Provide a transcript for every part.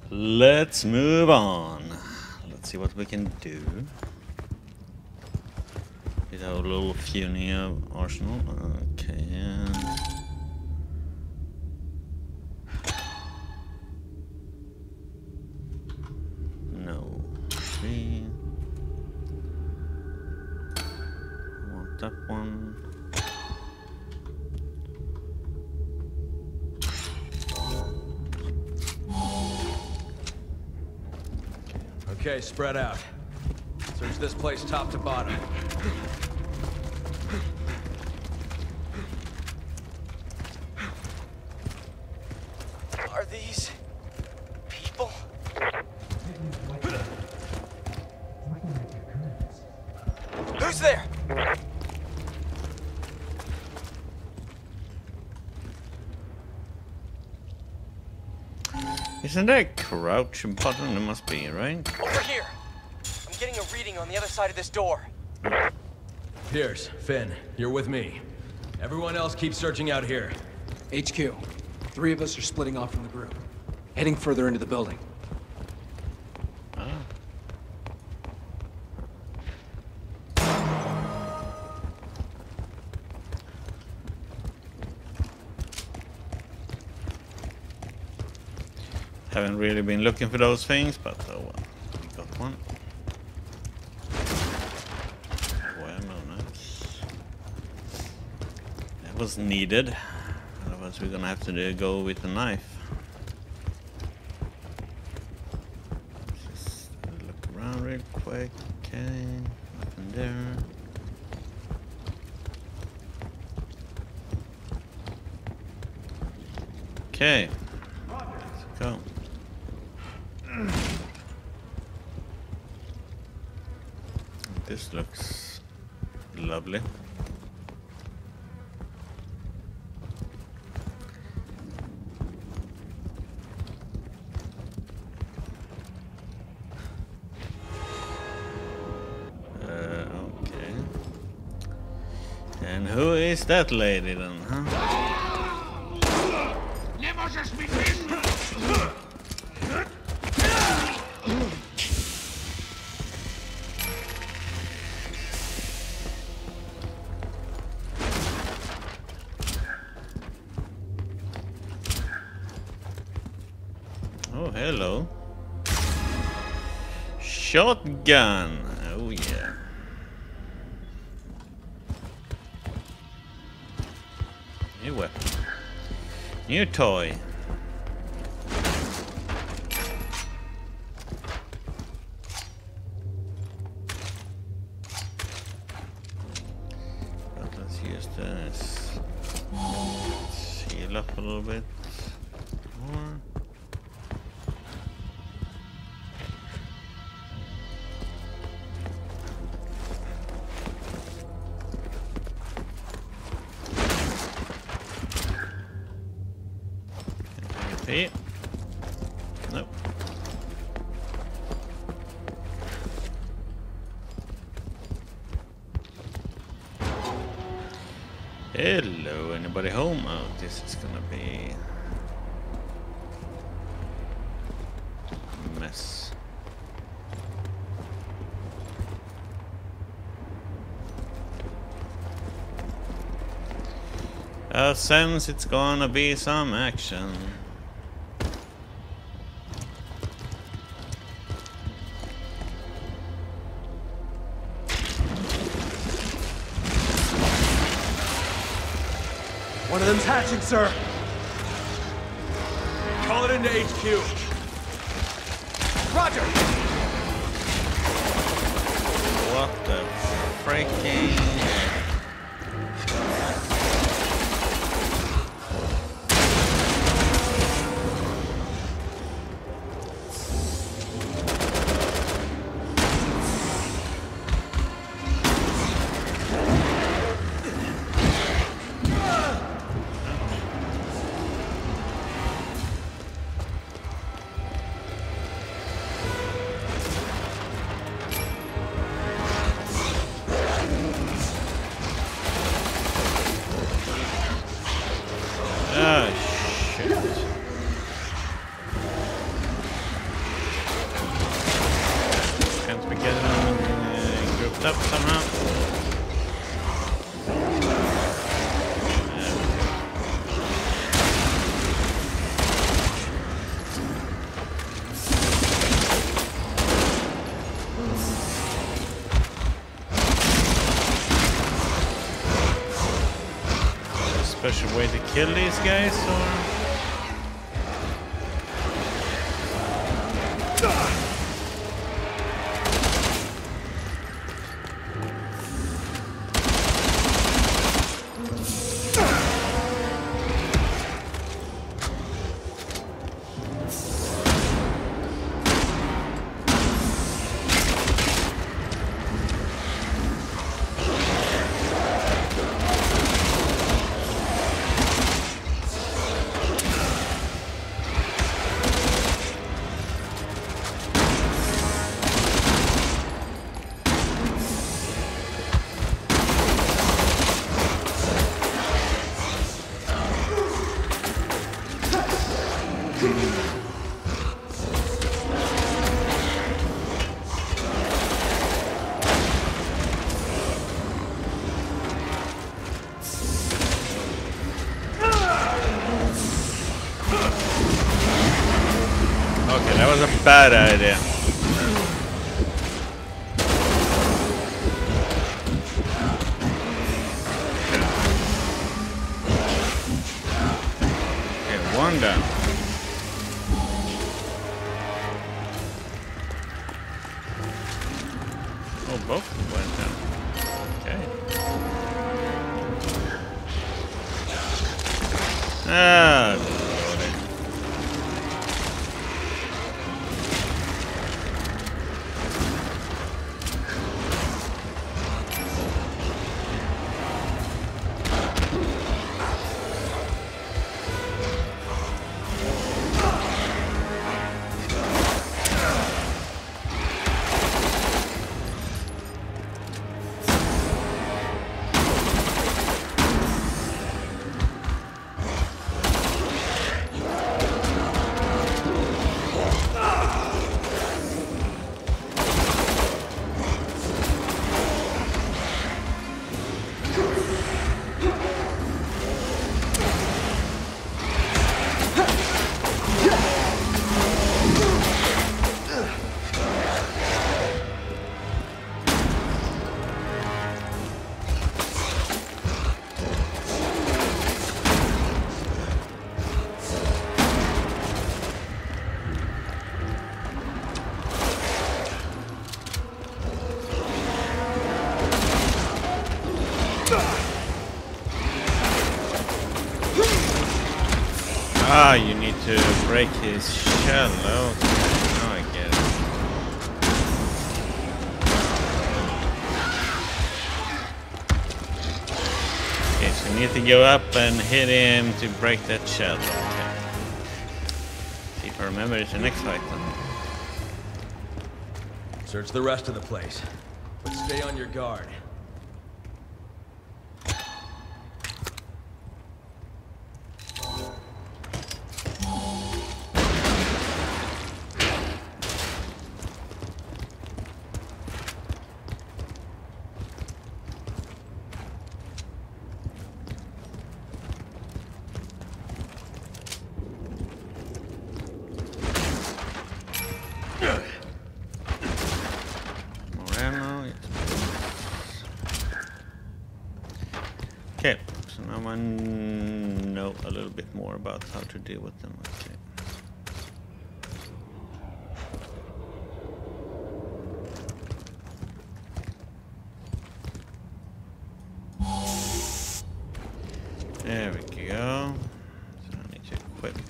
Let's move on. Let's see what we can do. With our little puny arsenal. Okay, yeah. No. 3. I want that one. Okay, spread out. Search this place top to bottom. Are these people? Who's there? Isn't there a crouch button? There must be, right? Over here. I'm getting a reading on the other side of this door. Pierce, Finn, you're with me. Everyone else keep searching out here. HQ. 3 of us are splitting off from the group. Heading further into the building. Haven't really been looking for those things, but oh well. We got one. Well, no, nice. That was needed. Otherwise we're gonna have to go with the knife. Just look around real quick. Okay, nothing there. Okay, let's go. This looks lovely. Okay. And who is that lady then, huh? Oh, hello. Shotgun. Oh, yeah. New weapon. New toy. But let's use this. Let's heal up a little bit more. Hey. Nope. Hello, anybody home? Oh, this is gonna be a mess. I sense it's gonna be some action. One of them's hatching, sir. Call it into HQ. Roger. What the freaking... special way to kill these guys, or? Okay, that was a bad idea. Okay, one down. Oh, both went down. Okay. Ah. Ah, you need to break his shell. Okay, now I get it. Okay, so you need to go up and hit him to break that shell. Okay. See if I remember, it's the next fight then. Search the rest of the place, but stay on your guard. Okay, so now I know a little bit more about how to deal with them. Okay. There we go. So I need to equip it.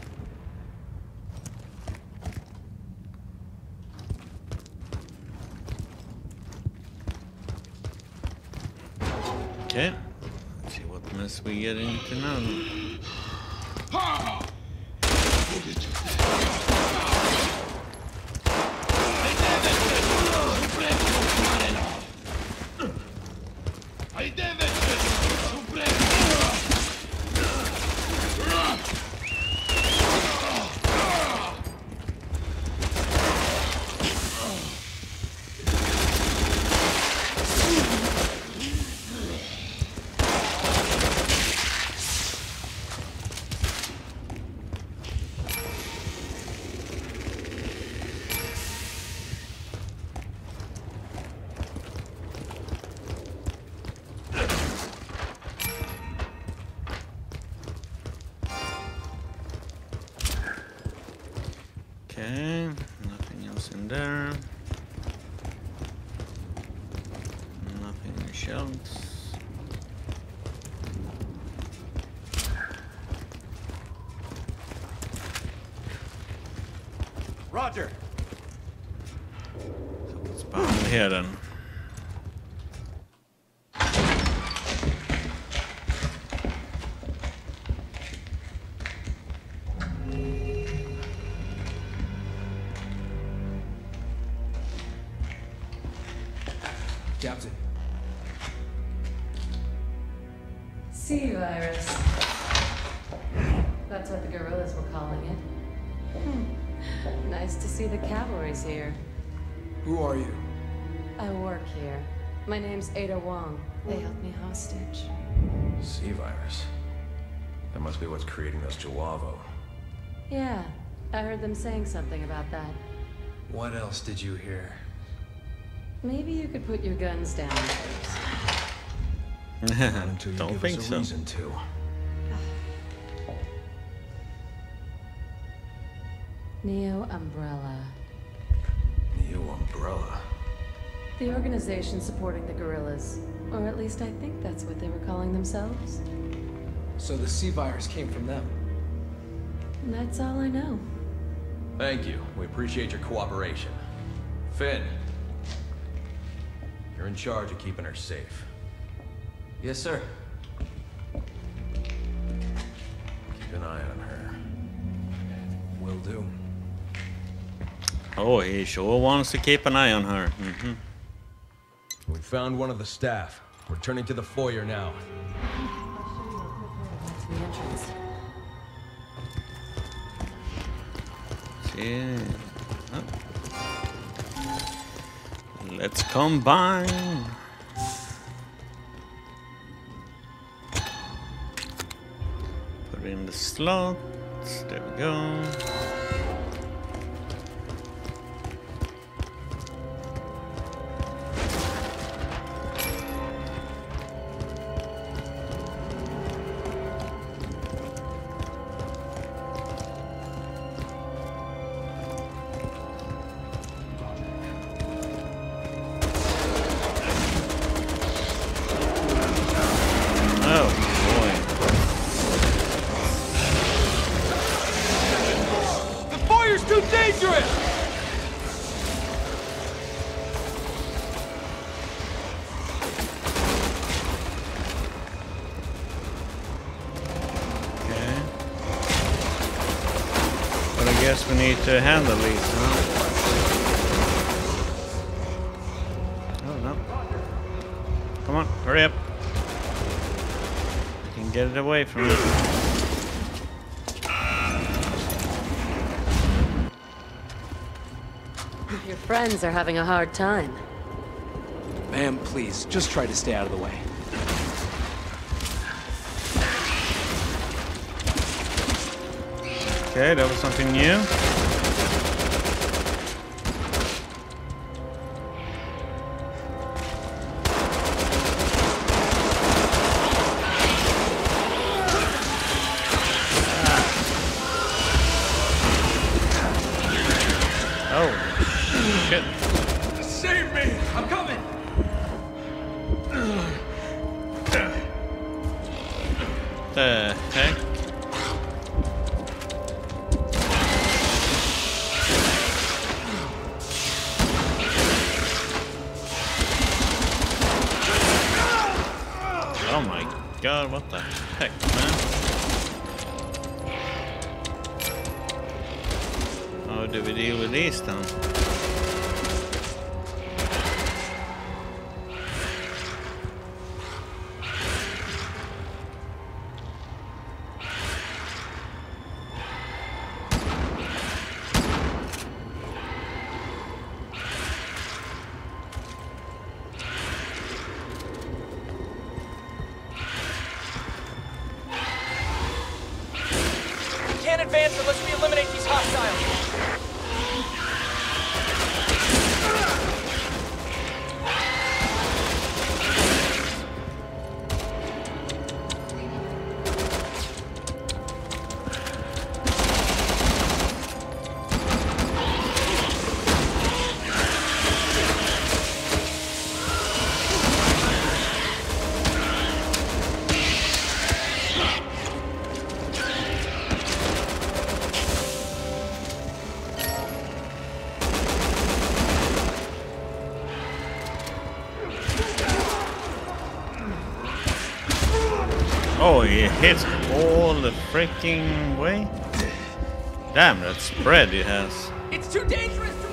Okay. Let's see what mess we get into now. Okay, nothing else in there. Nothing in the shelves. Roger. So what's behind here then? Captain. Sea virus. That's what the guerrillas were calling it. Nice to see the cavalry's here. Who are you? I work here. My name's Ada Wong. They held me hostage. Sea virus. That must be what's creating those Jawavo. Yeah, I heard them saying something about that. What else did you hear? Maybe you could put your guns down first. Not until you Don't give think us a so. reason to. Neo Umbrella. New umbrella. The organization supporting the guerrillas. Or at least I think that's what they were calling themselves. So the sea virus came from them. And that's all I know. Thank you. We appreciate your cooperation. Finn. You're in charge of keeping her safe. Yes, sir. Keep an eye on her. Will do. Oh, he sure wants to keep an eye on her. We found one of the staff. We're turning to the foyer now. That's the entrance. See. Oh. Let's combine. Put it in the slots. There we go. Oh The foyer's too dangerous! boy. Okay. But I guess we need to handle these, huh? Oh no. Come on, hurry up. We can get it away from it. Your friends are having a hard time. Ma'am, please, just try to stay out of the way. Okay, that was something new. Oh, shit. Save me! I'm coming! The heck? Oh my god, what the heck, man? How do we deal with these then? We can't advance unless we eliminate these hostiles. Oh, he hits all the freaking way. Damn, that spread he has. It's too dangerous to...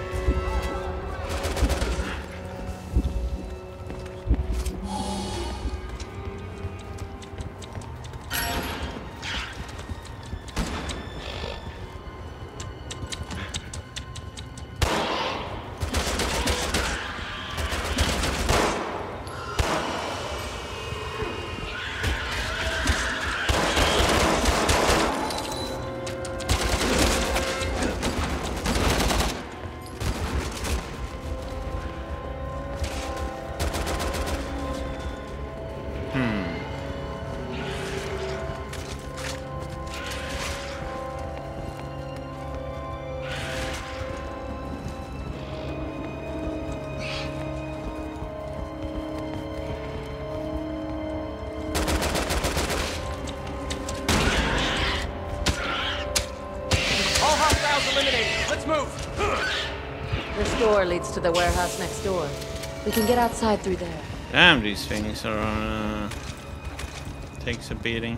All hostiles eliminated. Let's move. This door leads to the warehouse next door. We can get outside through there. Damn, these things are takes a beating.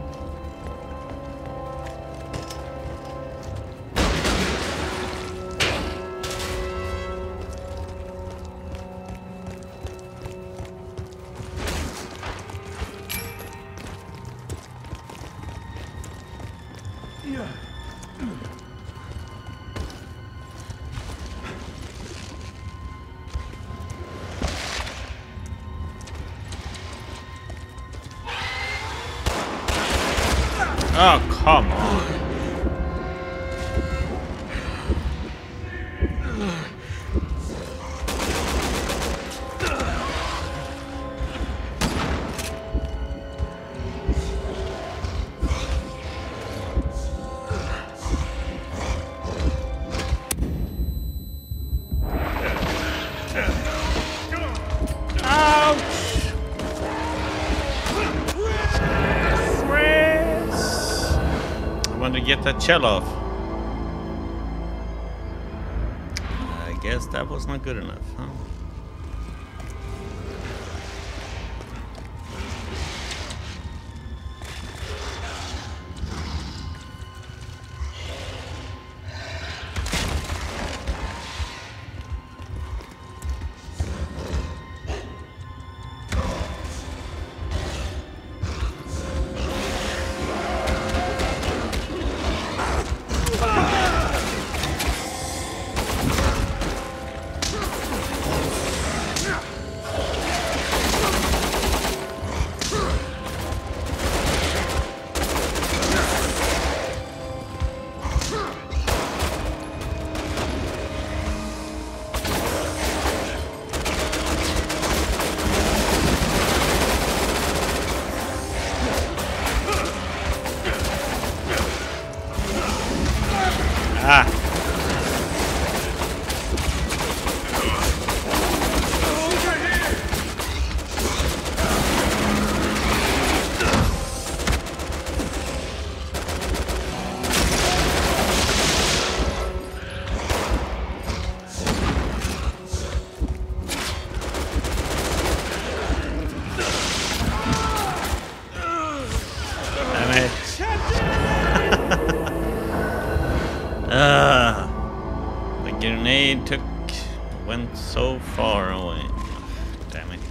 Oh, come on. To get that shell off. I guess that was not good enough, huh? The grenade went so far away. Damn it.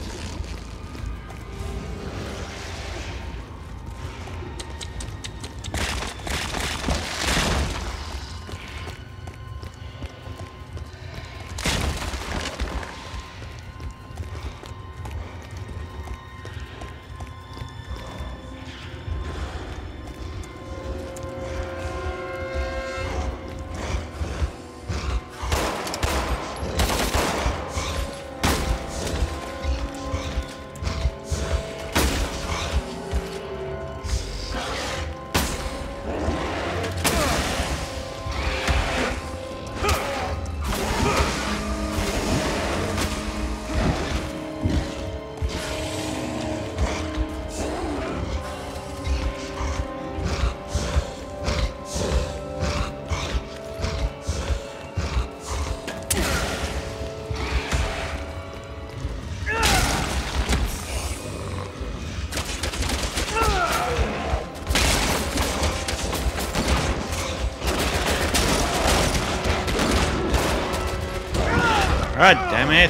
God damn it!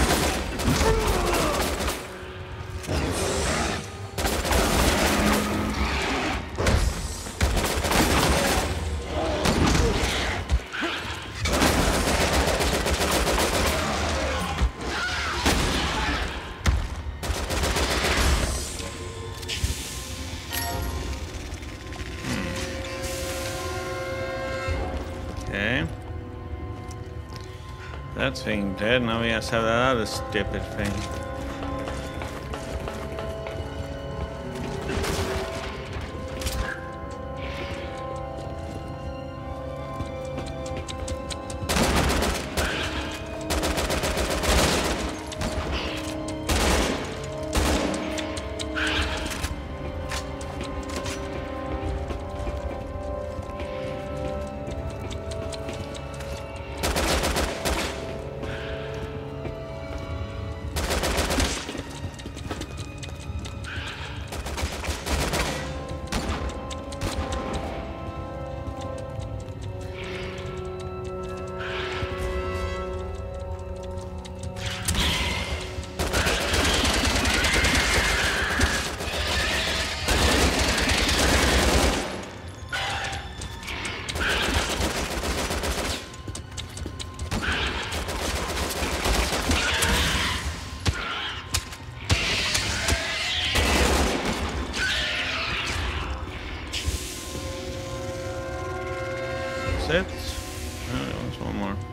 Okay. That thing dead, now we just have that other stupid thing. That's it? Oh, there was one more.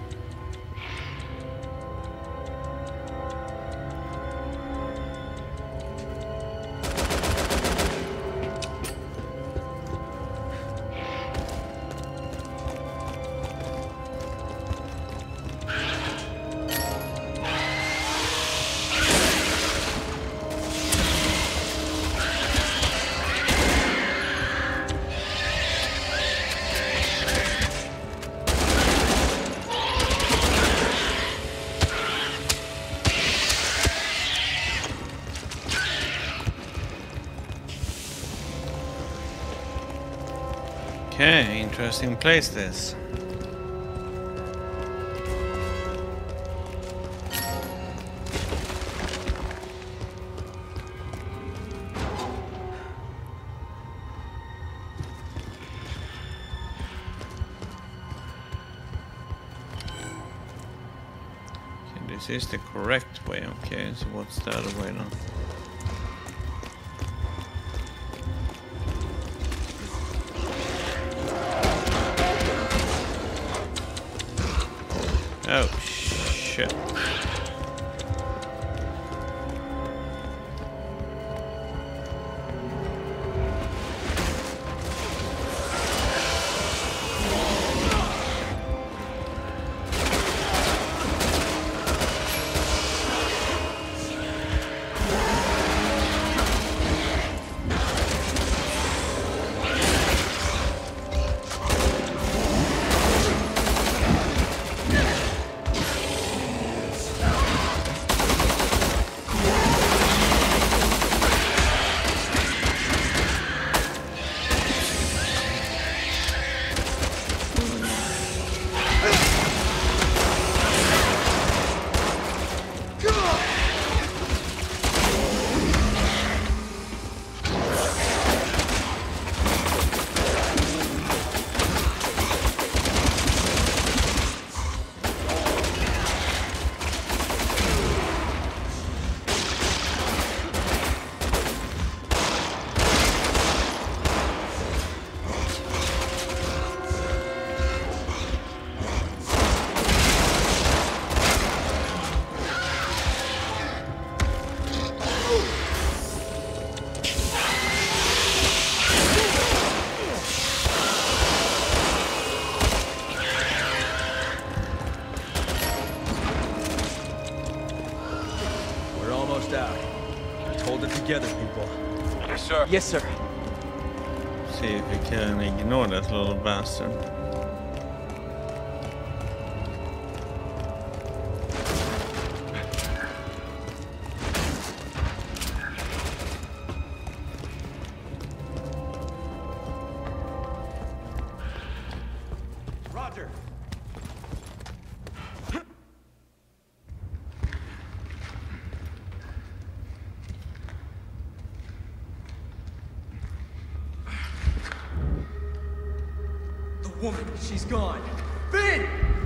Okay, interesting place this. Okay, this is the correct way, okay, so what's the other way now? Oh, shit. Hold it together, people. Yes, sir. Yes, sir. See if we can ignore that little bastard. woman. She's gone. Finn!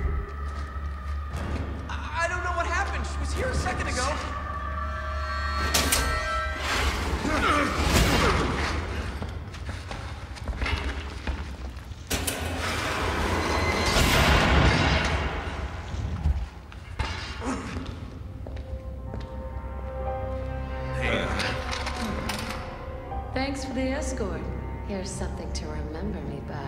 I don't know what happened. She was here a second ago. Thanks for the escort. Here's something to remember me by.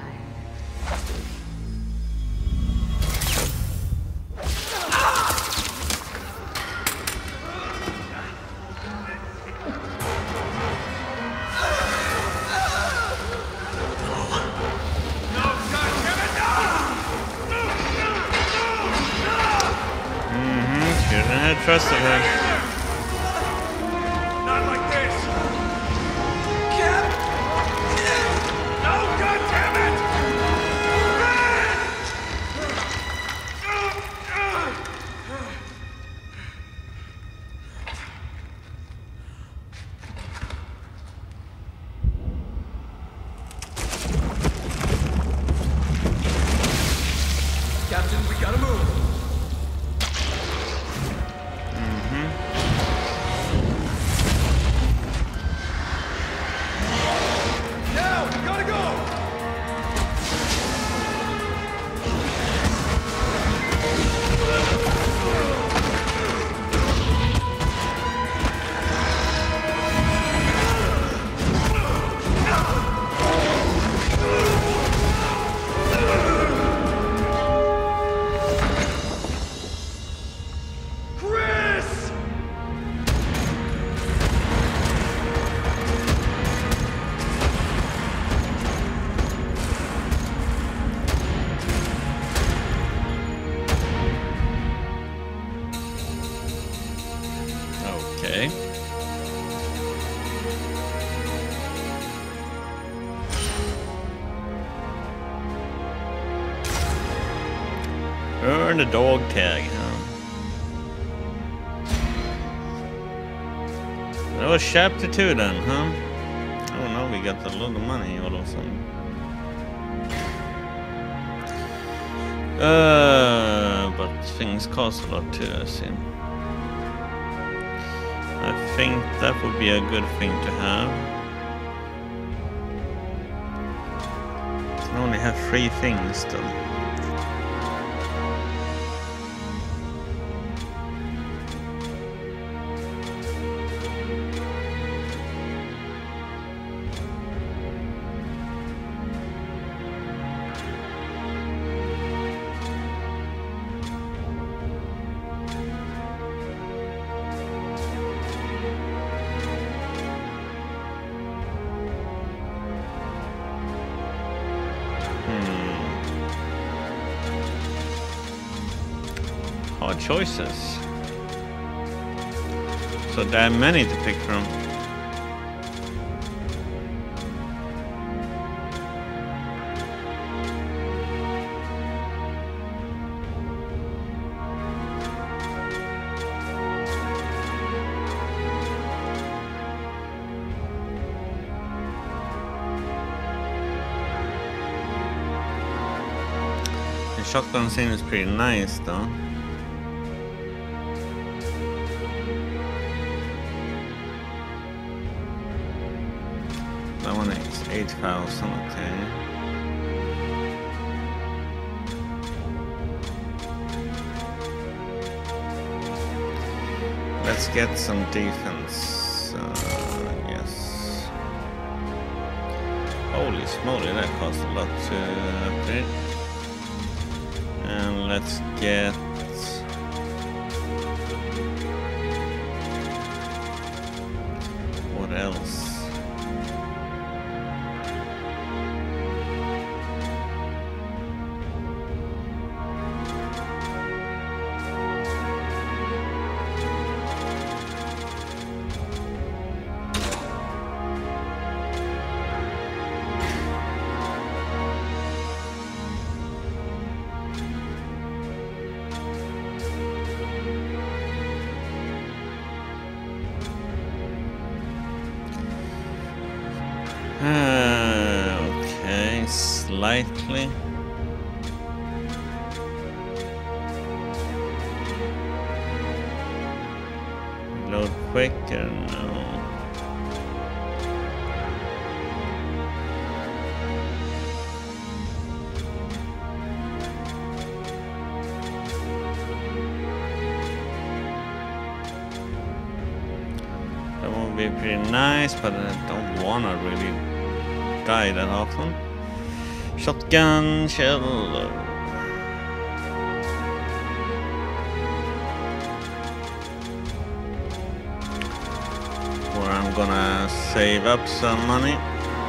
Shouldn't have trusted her. Not like this. Cap! No, goddammit! Captain, we gotta move. Now, we gotta go! Chris! Okay. Earn a dog tag, huh? That was chapter 2 then, huh? Oh no, we got a lot of money all of a sudden. But things cost a lot too, I see. I think that would be a good thing to have. Can only have 3 things still. Hard choices. So damn many to pick from. The shotgun scene is pretty nice though. That one is 8,000, okay. Let's get some defense. Yes. Holy smoly, that costs a lot to upgrade. And let's get what else? Okay, slightly. quicker? No. That would be pretty nice, but I don't wanna really die that often. Shotgun shell. I'm gonna save up some money.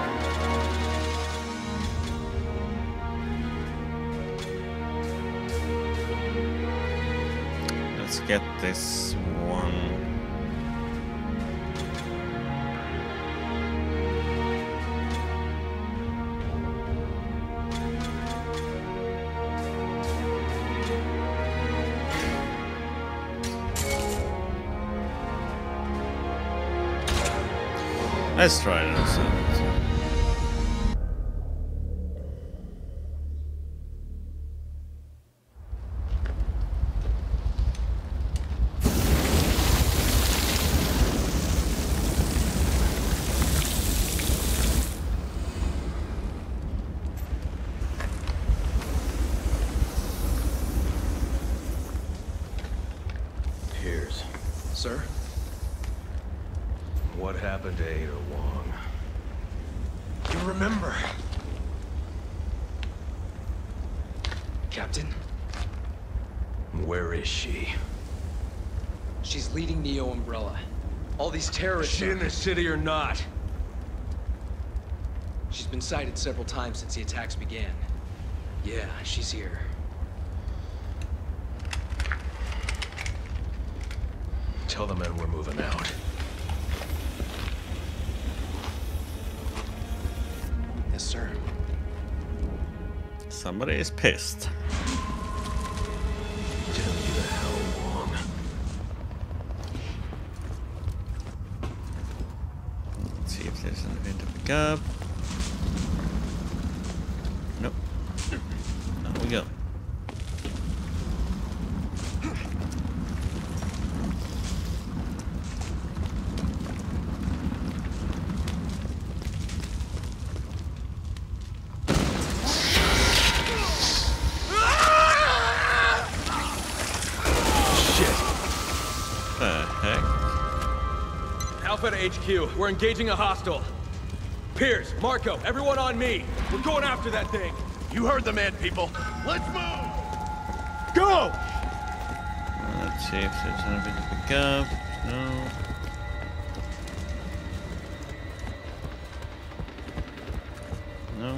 Let's get this one. Let's try this out. Here's. Sir? What happened to Ada Wong? You remember? Captain? Where is she? She's leading Neo Umbrella. All these Is terrorists she in the city or not? She's been sighted several times since the attacks began. Yeah, she's here. Tell the men we're moving out. Yes, sir. Somebody is pissed. Tell you the hell, Wong. Let's see if there's anything to pick up. Nope. Down we go. Alpha to HQ. We're engaging a hostile. Pierce, Marco, everyone on me. We're going after that thing. You heard the man, people. Let's move! Go! Let's see if there's anything to pick up. No. No.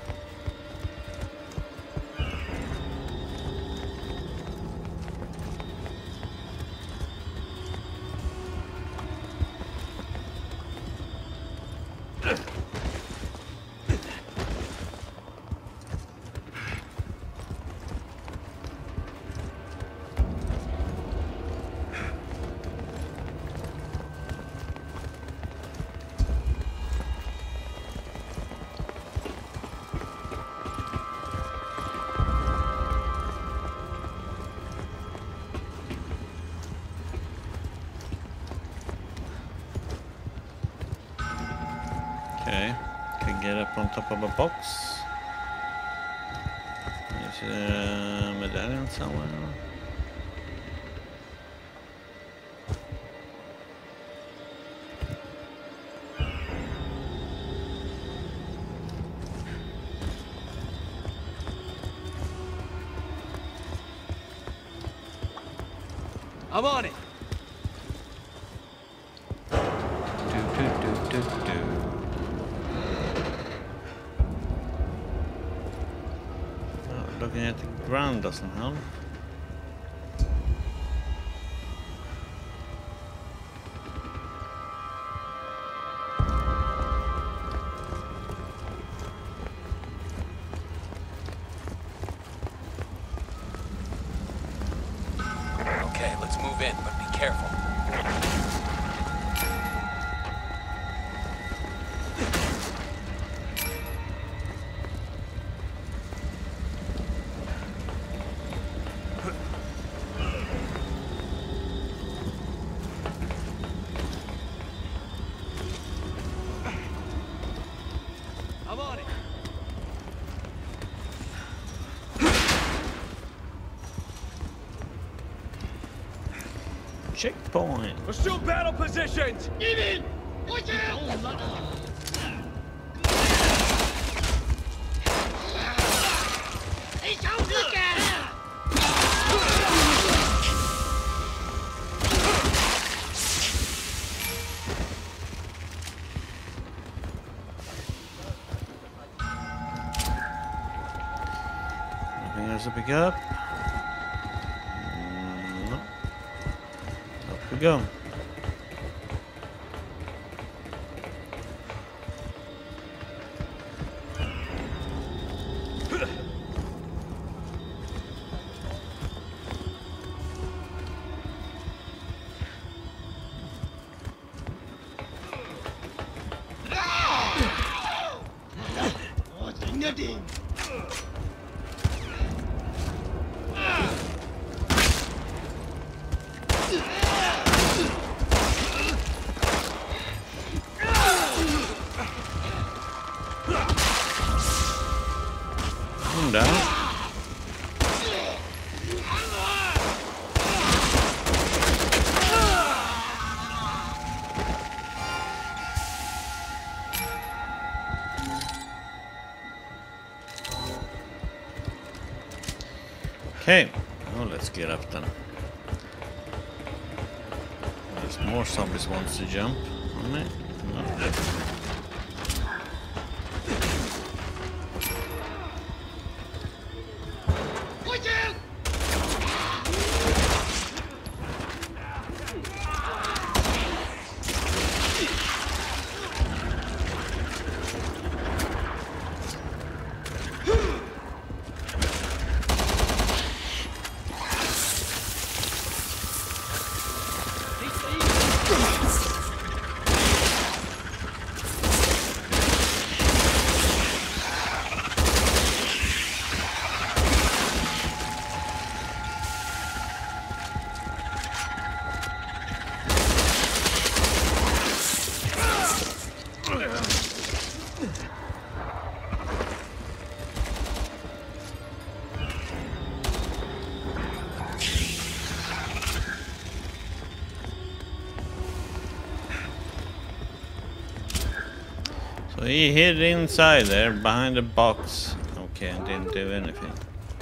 Okay, can get up on top of a box. There's a medallion somewhere. I'm on it. Looking at the ground doesn't help. Okay, let's move in, but be careful. on it. Checkpoint. Assume battle positions! Get in! Watch out! Nothing else to pick up. No. Up we go. Down. Okay, now let's get up then. There's more zombies wants to jump on me. No. So he hid inside there behind the box. Okay, and didn't do anything.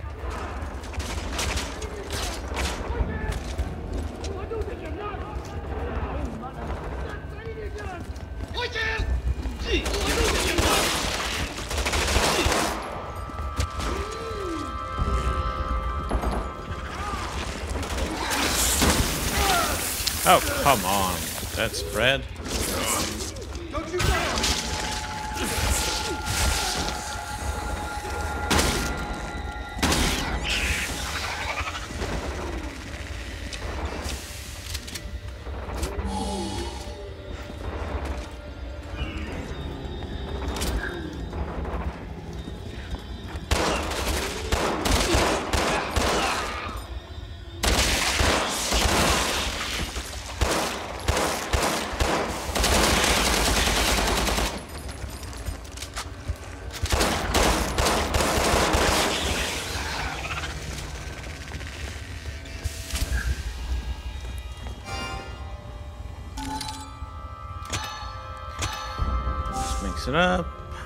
Oh, come on. That's spread. Mix it up.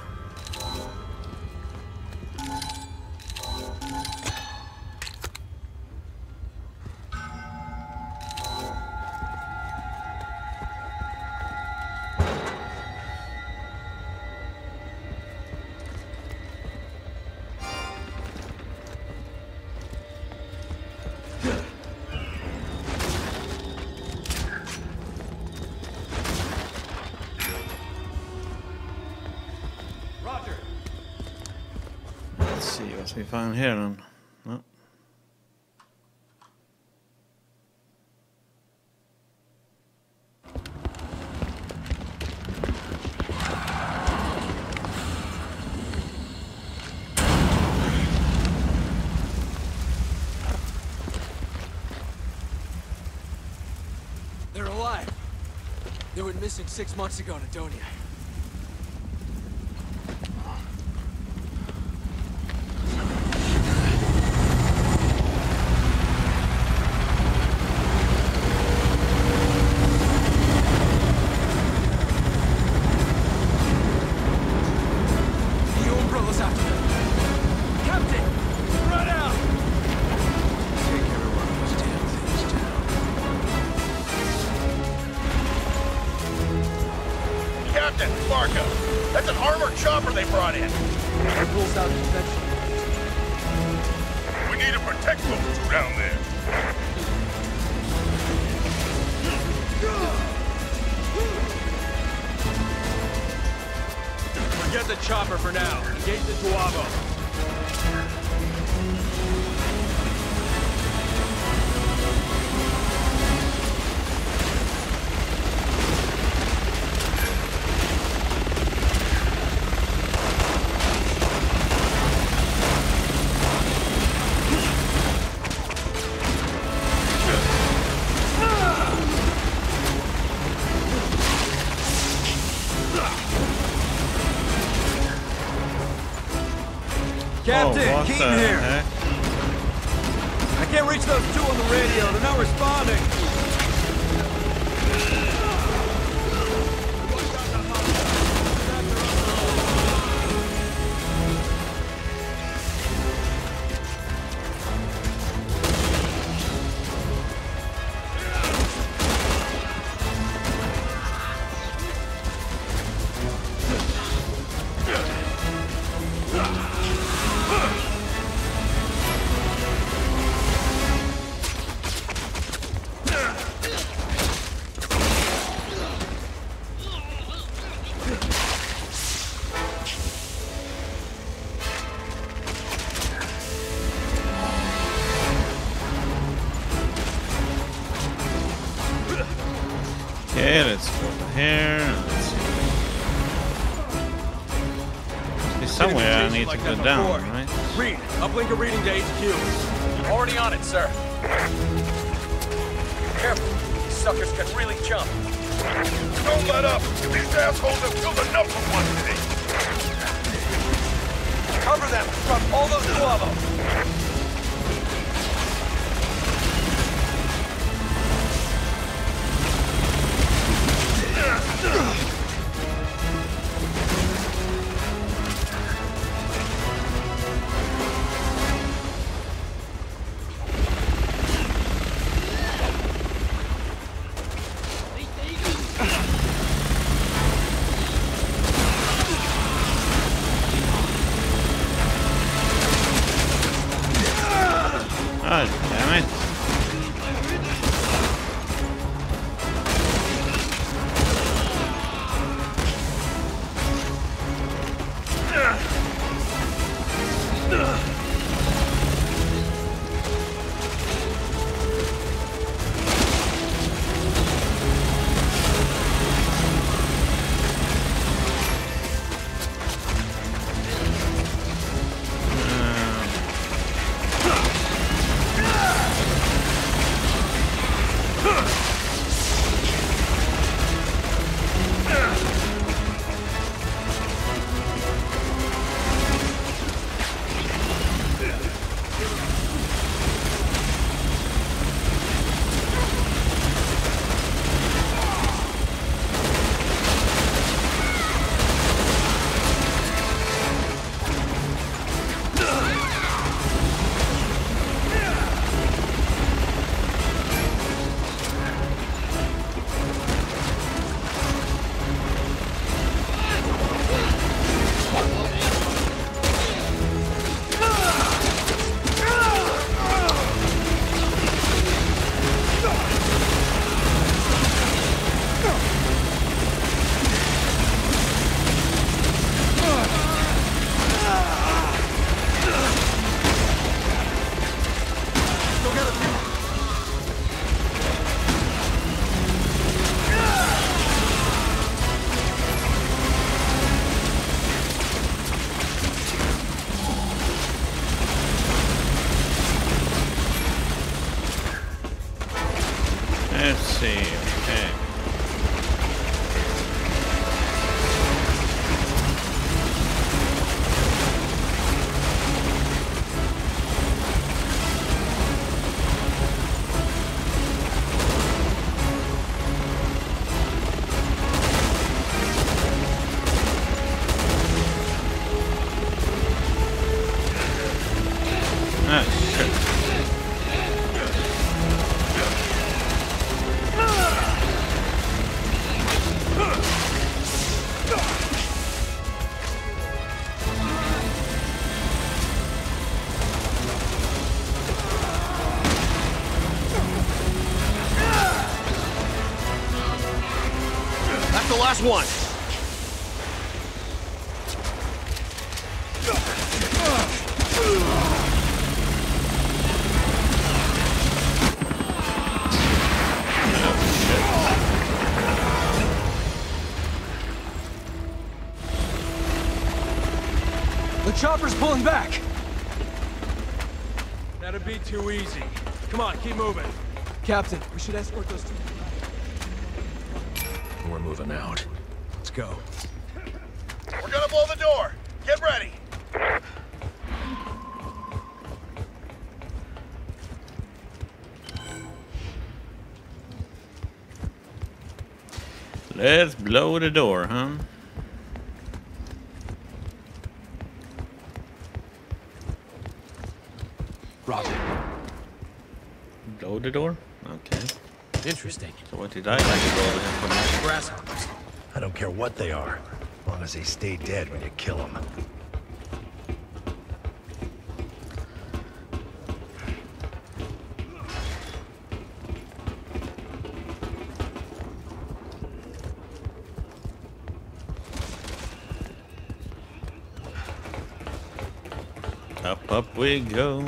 Let's see what we find here then. No. They're alive. They went missing 6 months ago in Adonia. shuttle us after them. Captain! Run out! Take every one of those damn things down. Captain, Marco, that's an armored chopper they brought in. That rules out conventional. We need to protect those two down there. Forget the chopper for now. Engage the Tuavo. Captain, what Keaton the here. heck? I can't reach those two on the radio. They're not responding. Okay, let's go over here. Let's see. Must be somewhere I need to go down, right? Reed, uplink a reading to HQ. Already on it, sir. Careful. These suckers can really jump. Don't let up. These assholes have killed enough of one today. Cover them. Drop all those Tuavos. Oh, damn it. Let's see, okay. Last one. The chopper's pulling back! That'd be too easy. Come on, keep moving. Captain, we should escort those two. We're moving out. Let's go. We're gonna blow the door. Get ready. Let's blow the door, huh? Roger. Blow the door? Okay. Interesting. So what did I like to blow the information? Grasshoppers. I don't care what they are, as long as they stay dead when you kill them. Up we go.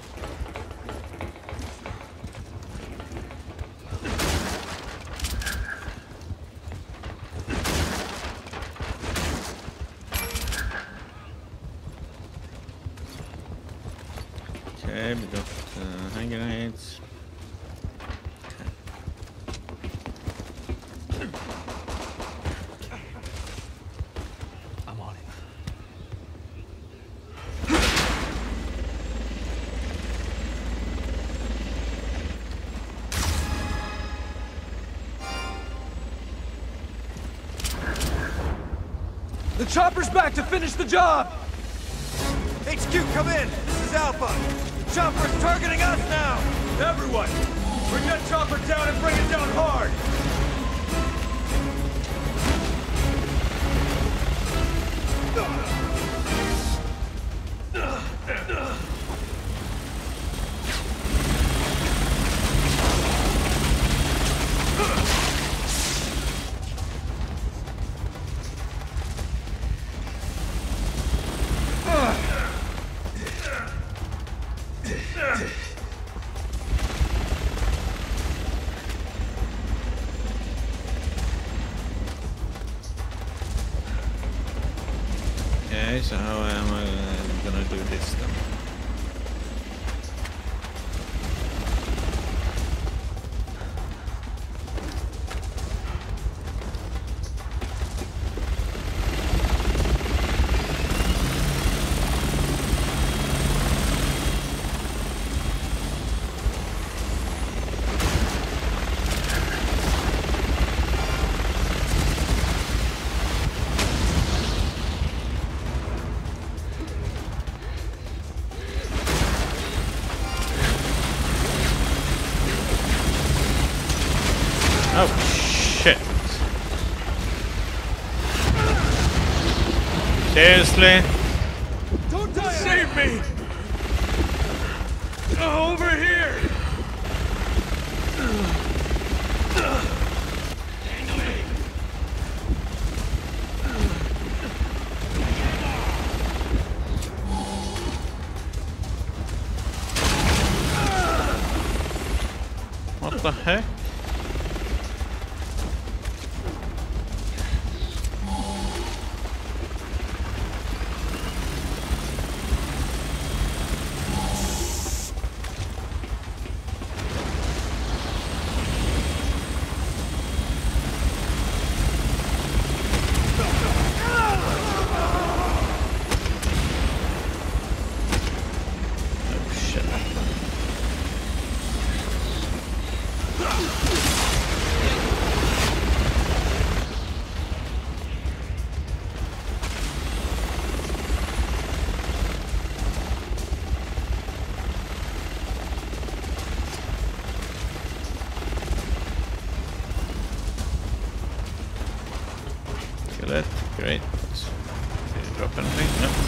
Okay, we got hand grenades. I'm on it. The chopper's back to finish the job! HQ, come in. This is Alpha. Chopper's targeting us now. Everyone, bring that chopper down and bring it down hard. Okay, so how am I gonna do this then? Oh, shit. Seriously? Don't die! Save me! Over here! What the heck? Kill it. Great. Did it drop anything? No.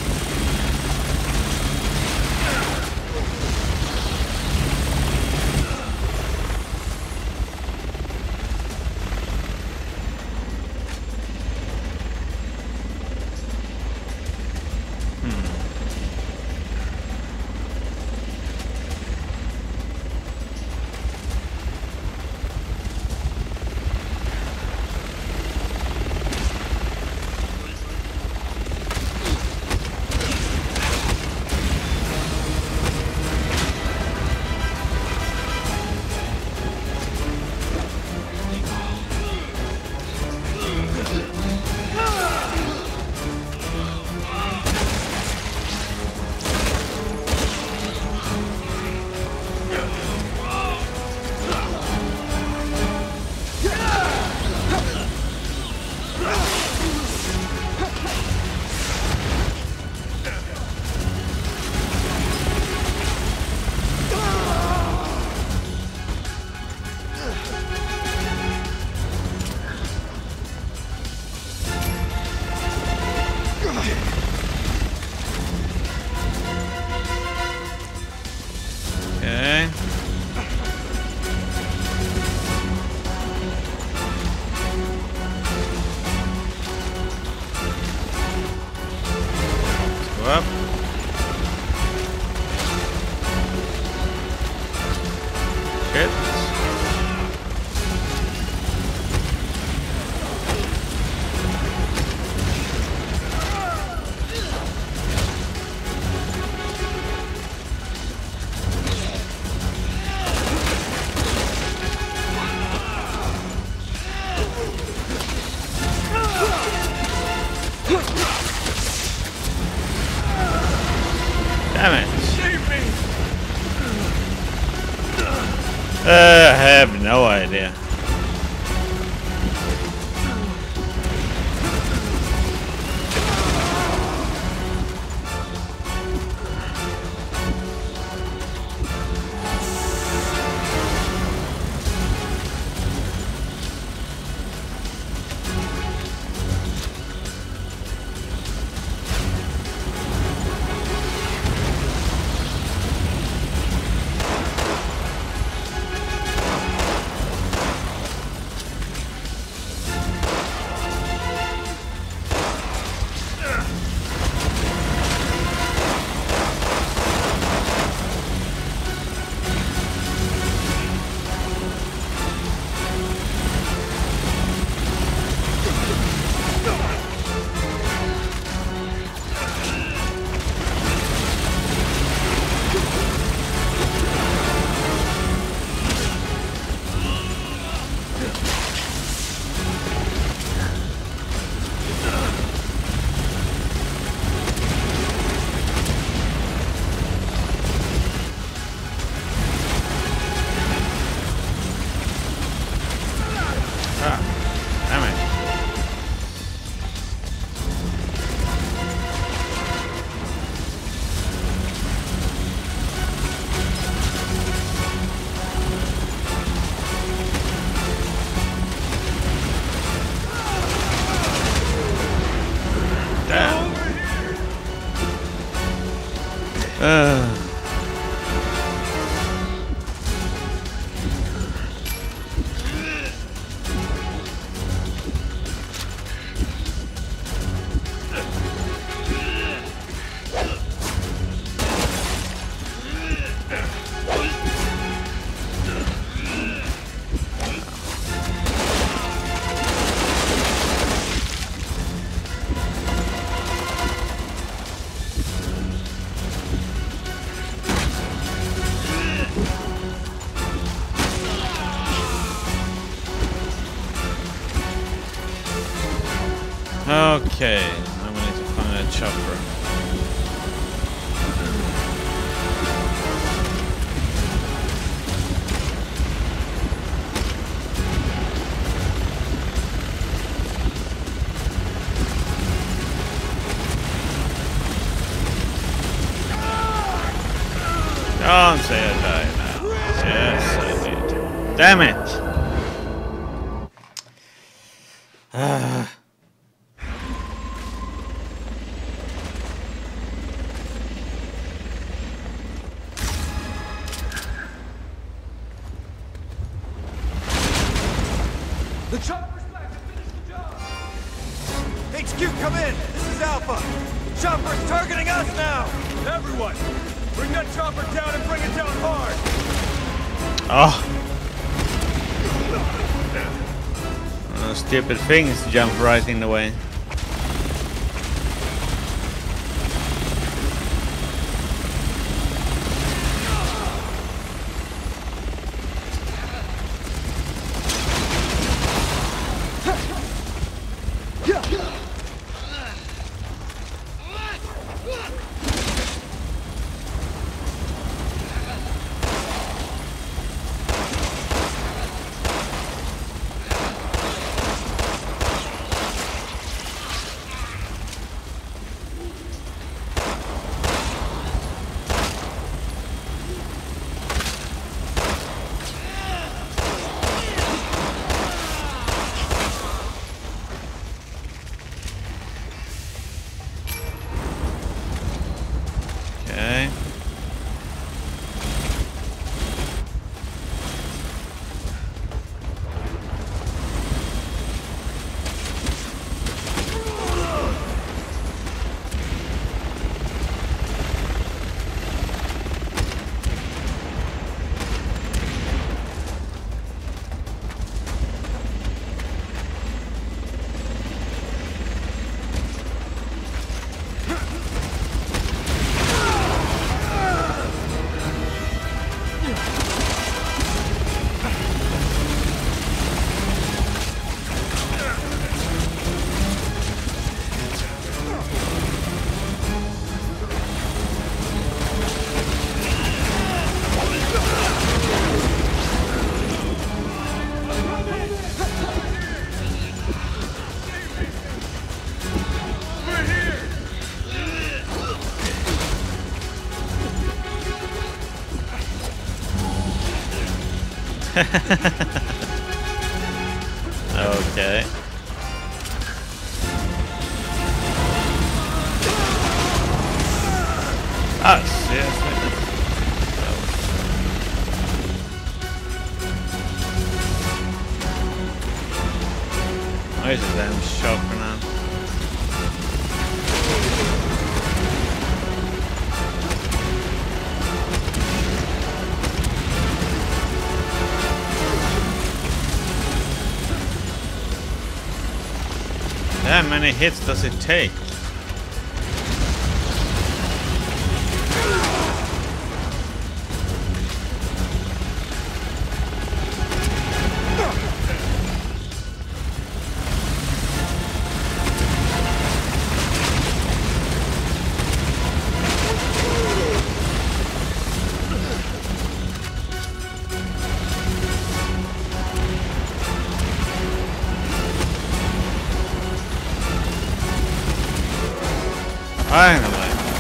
Shit. Damn it. I have no idea. Okay, now we need to find a chopper. Don't say I died now. Yes, I did. Damn it! The chopper's back to finish the job! HQ, come in! This is Alpha! Chopper's targeting us now! Everyone! Bring that chopper down and bring it down hard! Oh! Those stupid things jump right in the way. Okay. Okay. Ah, seriously? Why is it damn sharper now? How many hits does it take? Finally.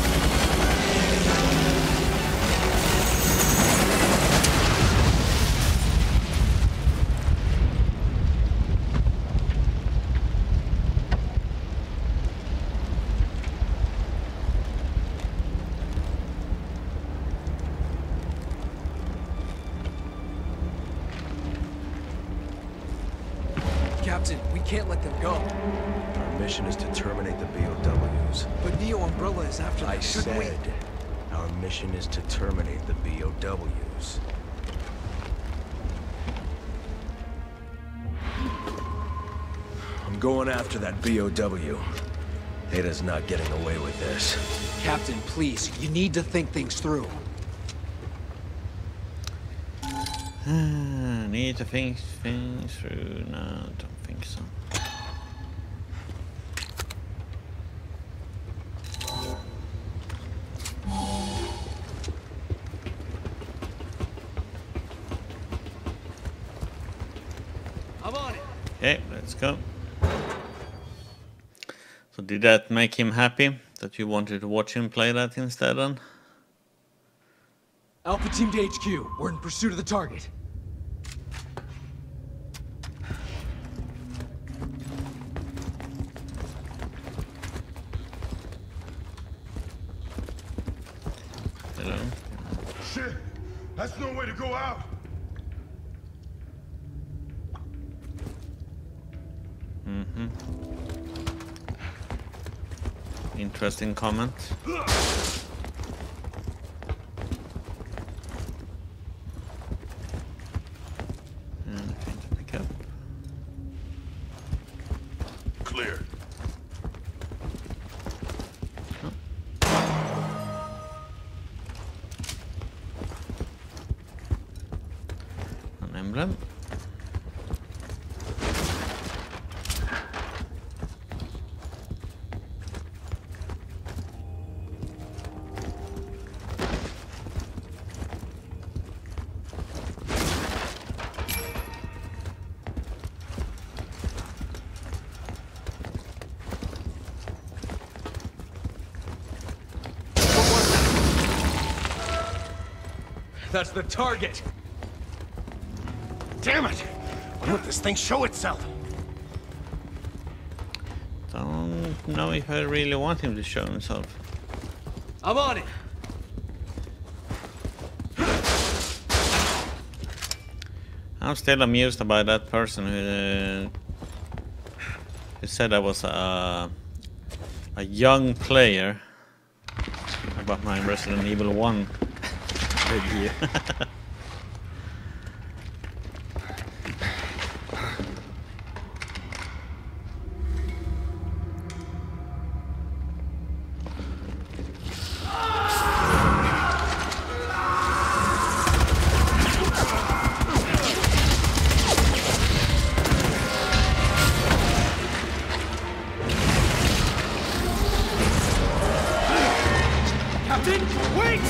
Captain, we can't let them go. Our mission is to terminate the BOWs. But Neo Umbrella is after them. I said, our mission is to terminate the BOWs. I'm going after that BOW. Ada's not getting away with this. Captain, please, you need to think things through. Need to think things through. No, don't think so. I'm on it. Okay, let's go. So did that make him happy that you wanted to watch him play that instead then? Alpha Team to HQ. We're in pursuit of the target. Hello. Shit! That's no way to go out! Interesting comment. Anything to pick up? Clear. An emblem. That's the target. Damn it! Why won't this thing show itself? Don't know if I really want him to show himself. I'm on it. I'm still amused by that person who said I was a young player about my Resident Evil 1 review. Captain, wait!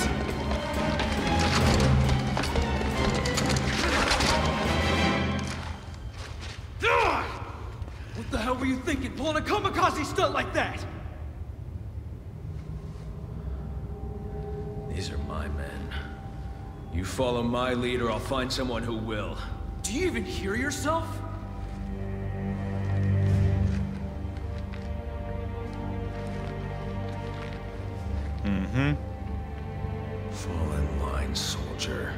What the hell were you thinking, pulling a kamikaze stunt like that? These are my men. You follow my lead or I'll find someone who will. Do you even hear yourself? Mm-hmm. Fall in line, soldier.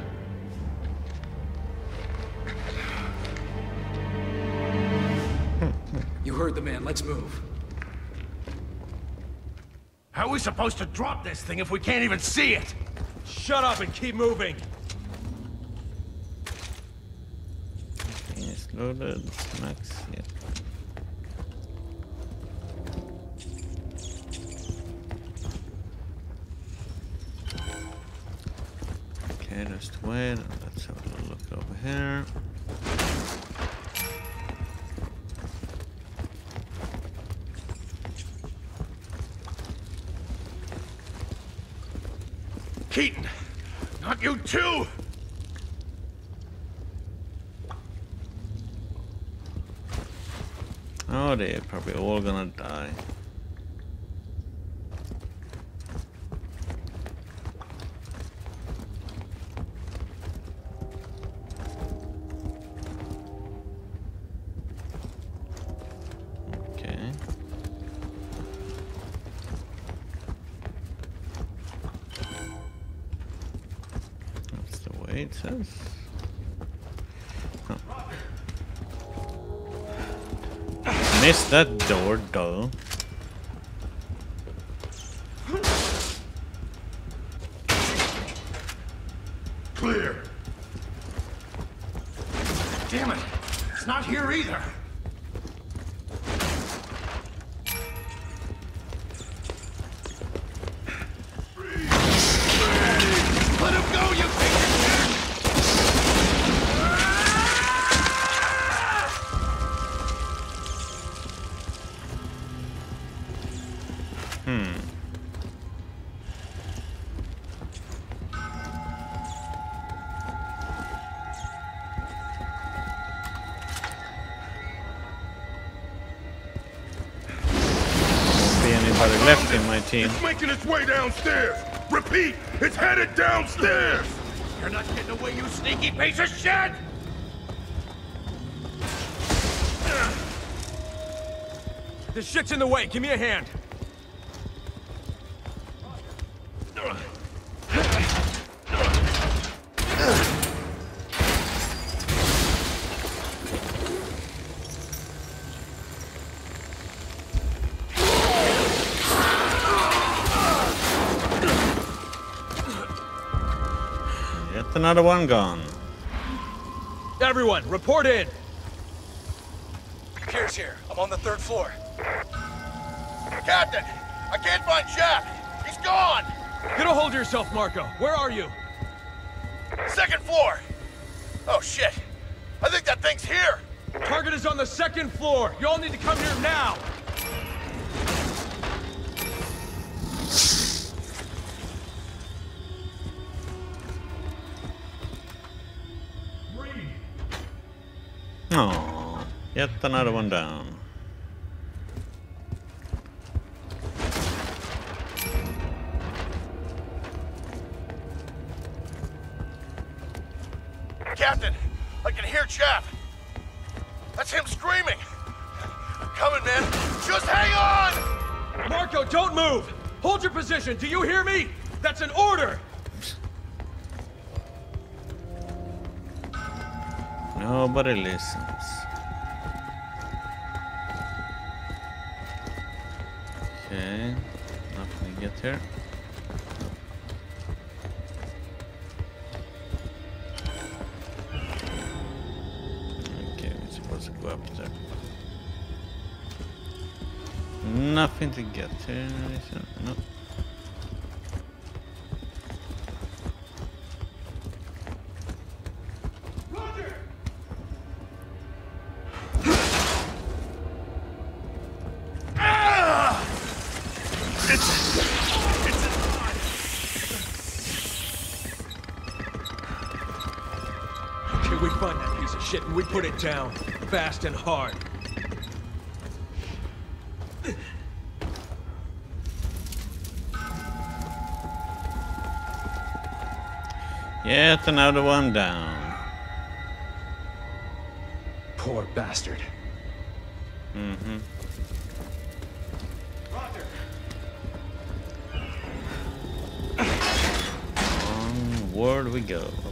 You heard the man. Let's move. How are we supposed to drop this thing if we can't even see it? Shut up and keep moving. It's loaded. Max, yeah. Okay, just wait. Let's have a little look over here. Keaton! Not you too! Oh, they're probably all gonna die. Okay. That's the way it says. Huh. Missed that door, though. Clear. Damn it! It's not here either! Let him go, you piece of shit! Be anybody left in my team. It's making its way downstairs! Repeat, it's headed downstairs! You're not getting away, you sneaky piece of shit! This shit's in the way. Give me a hand. Yet another one gone. Everyone, report in. Pierce here. I'm on the 3rd floor. Captain, I can't find Jeff. He's gone. Get a hold of yourself, Marco. Where are you? 2nd floor. Oh shit. I think that thing's here. Target is on the 2nd floor. You all need to come here now. Oh, yet another one down. Captain, I can hear Jeff. That's him screaming. I'm coming, man. Just hang on! Marco, don't move. Hold your position. Do you hear me? That's an order. Nobody listens. Okay, nothing to get here. Okay, we're supposed to go up there. Nothing to get here. No. We find that piece of shit and we put it down. Fast and hard. Yet another one down. Poor bastard. Mm-hmm. Onward we go.